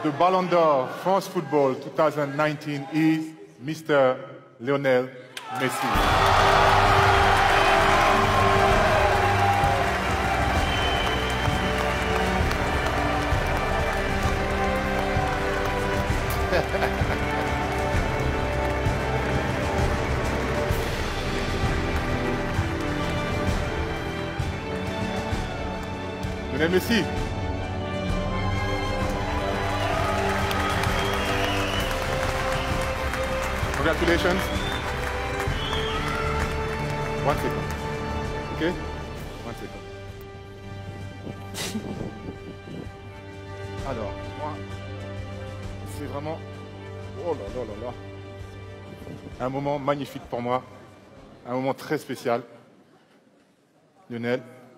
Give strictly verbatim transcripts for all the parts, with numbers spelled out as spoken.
the Ballon d'Or France Football twenty nineteen is Mister Lionel Messi. Lionel Messi. Congratulations. One second. Okay? One second. Alors, moi, c'est vraiment... Oh là là là là. Un moment magnifique pour moi. Un moment très spécial. Lionel.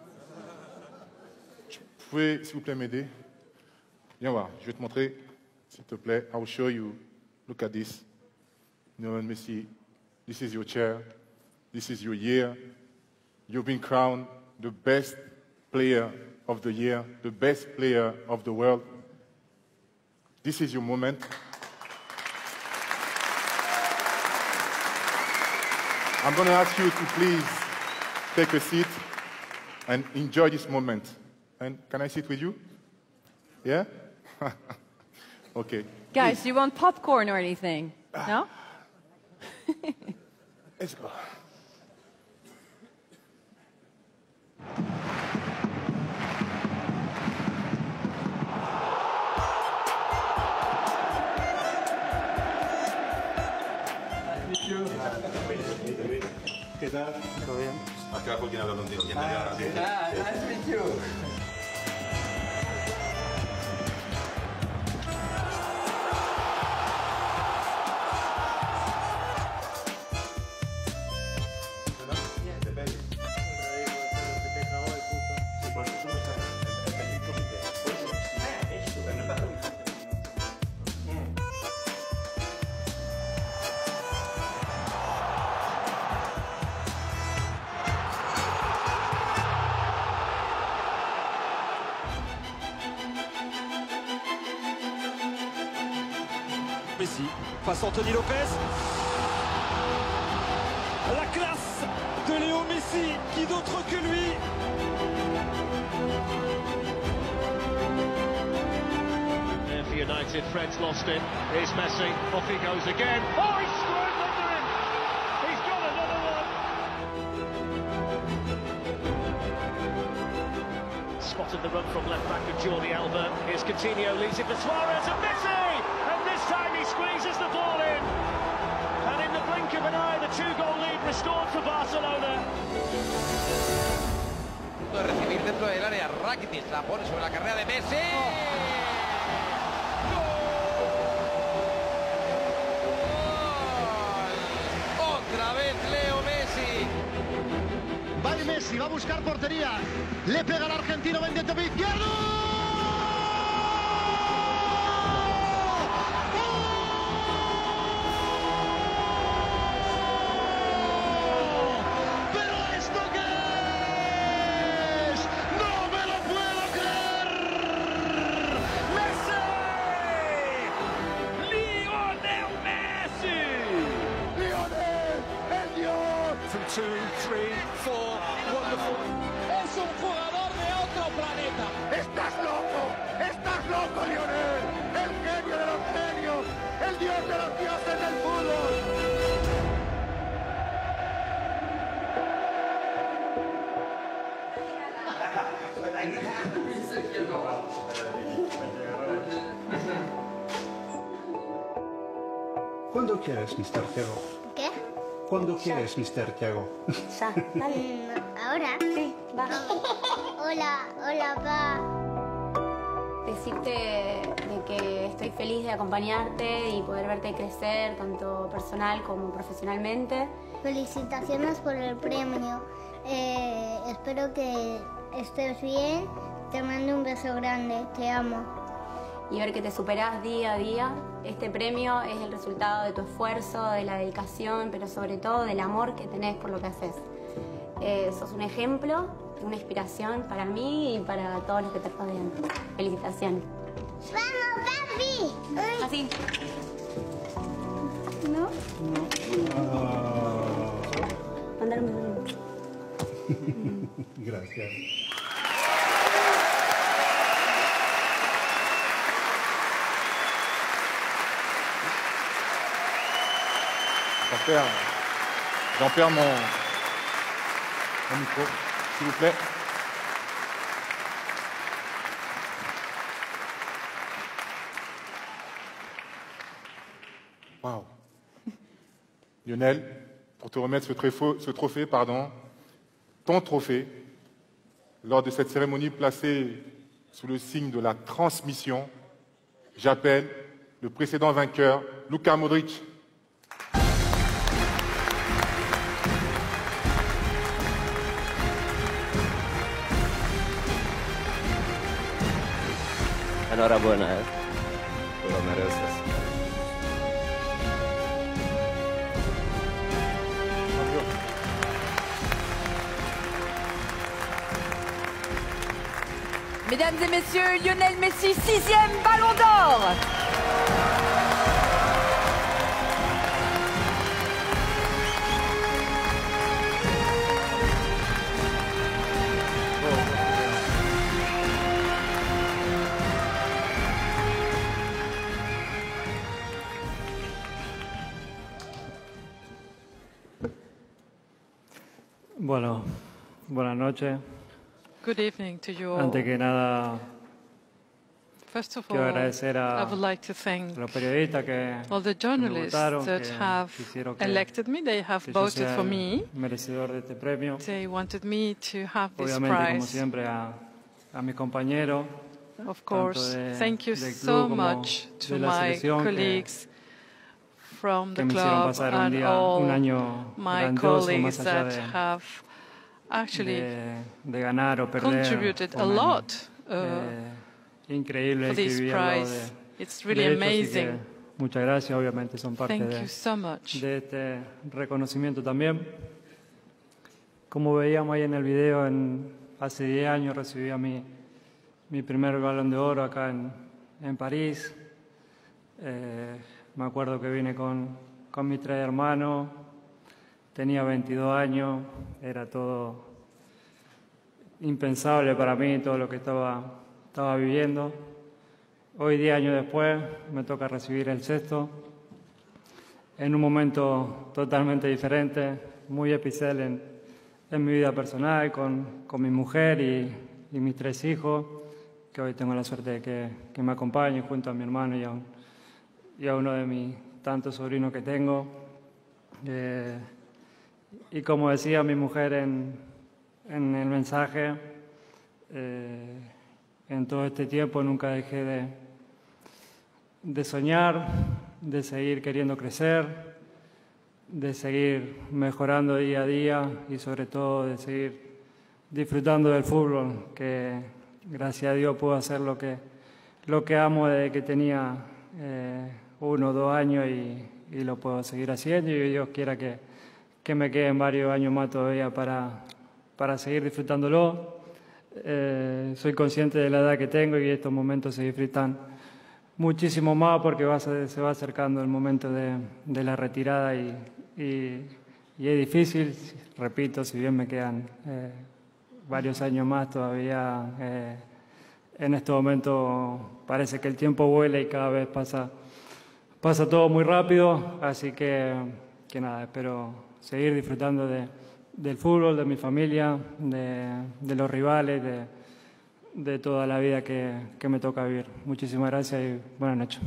Vous pouvez, s'il vous plaît, m'aider? Viens voir, je vais te montrer, s'il te plaît. I will show you. Look at this. Lionel Messi, this is your chair. This is your year. You've been crowned the best player of the year, the best player of the world. This is your moment. I'm going to ask you to please take a seat and enjoy this moment. And can I sit with you? Yeah? Okay. Guys, please. do you want popcorn or anything? No? Let's go. ¿Qué tal? ¿Todo bien? Has quedado con quien habla contigo. ¿Quién me llama? Ah, nice to meet you. Messi face à Anthony Lopez. La classe de Léo Messi, qui d'autre que lui? There for United, Fred's lost it. Here's Messi, off he goes again. Oh, he's squared under him! He's got another one! Spotted the run from left back of Jordi Alba. Here's Coutinho, leads it for Suarez and Messi! And this time he squeezes the ball in. And in the blink of an eye, the two-goal lead restored for Barcelona. De recibir dentro del área, Rakitic la pone sobre la carrera de Messi. ¡Gol! Otra vez Leo Messi. Va Messi, va a buscar portería. Le pega al argentino vendiente por izquierdo. Two, three, four, wonderful. Es un jugador de otro planeta. ¡Estás loco! ¡Estás loco, Lionel! ¡El genio de los genios! ¡El dios de los dioses del fútbol! ¿Cuándo quieres, mister Thiago? ¿Qué? ¿Cuándo quieres, mister Thiago? Ya, dale. ¿Ahora? Sí, va. Hola, hola, pa. Decirte de que estoy feliz de acompañarte y poder verte crecer, tanto personal como profesionalmente. Felicitaciones por el premio. Eh, espero que estés bien. Te mando un beso grande. Te amo. Y ver que te superás día a día. Este premio es el resultado de tu esfuerzo, de la dedicación, pero sobre todo del amor que tenés por lo que haces. Eh, sos un ejemplo, una inspiración para mí y para todos los que te rodean. Felicitaciones. ¡Vamos! papi. Ay. Así. ¿No? Mandar un beso. Gracias. J'en perds, j'en perds mon, mon micro, s'il vous plaît. Wow. Lionel, pour te remettre ce trophée, ce trophée, pardon, ton trophée, lors de cette cérémonie placée sous le signe de la transmission, j'appelle le précédent vainqueur, Luka Modric. Enhorabuena, ¿eh? Te lo mereces. Mesdames et messieurs, Lionel Messi, sixième Ballon d'Or. Bueno, buenas noches. Good evening to you all. Antes que nada, First of quiero all, agradecer a I would like to thank los periodistas que, all the que me journalists votaron, that que have quisieron que, elected me. They have que yo voted sea for el me. merecedor de este premio. They wanted me to have this Obviamente, como prize. siempre, a, a mis compañeros. Of course, tanto de- thank you del so club como much de to la my selección que- colleagues from que the me hicieron club pasar un and día- all un año my grandioso, colleagues más allá that de- have actually de, de ganar o perder. contributed a un año, lot uh, eh, increíble for que this viví al lado prize. de, It's really de ellos, así que amazing. muchas gracias, obviamente son parte Thank de, you so much. de este reconocimiento también. Como veíamos ahí en el video, en, hace diez años recibí a mi, mi primer Balón de Oro acá en, en París. Eh, me acuerdo que vine con, con mis tres hermanos, tenía veintidós años, era todo impensable para mí, todo lo que estaba, estaba viviendo. Hoy, diez años después, me toca recibir el sexto, en un momento totalmente diferente, muy especial en, en mi vida personal, con, con mi mujer y, y mis tres hijos, que hoy tengo la suerte de que, que me acompañen junto a mi hermano y a, un- y a uno de mis tantos sobrinos que tengo. Eh, y como decía mi mujer en, en el mensaje, eh, en todo este tiempo nunca dejé de, de soñar, de seguir queriendo crecer, de seguir mejorando día a día y sobre todo de seguir disfrutando del fútbol, que gracias a Dios puedo hacer lo que, lo que amo desde que tenía eh, uno o dos años y, y lo puedo seguir haciendo y Dios quiera que, que me queden varios años más todavía para, para seguir disfrutándolo. Eh, soy consciente de la edad que tengo y estos momentos se disfrutan muchísimo más porque va a ser- se va acercando el momento de, de la retirada y, y- y es difícil, repito, si bien me quedan eh, varios años más todavía, eh, en este momento parece que el tiempo vuela y cada vez pasa, pasa todo muy rápido, así que, que nada, espero seguir disfrutando de, del fútbol, de mi familia, de, de los rivales, de, de toda la vida que, que me toca vivir. Muchísimas gracias y buenas noches.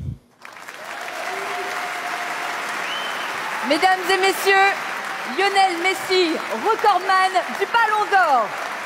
Mesdames et messieurs, Lionel Messi, recordman du Ballon d'Or.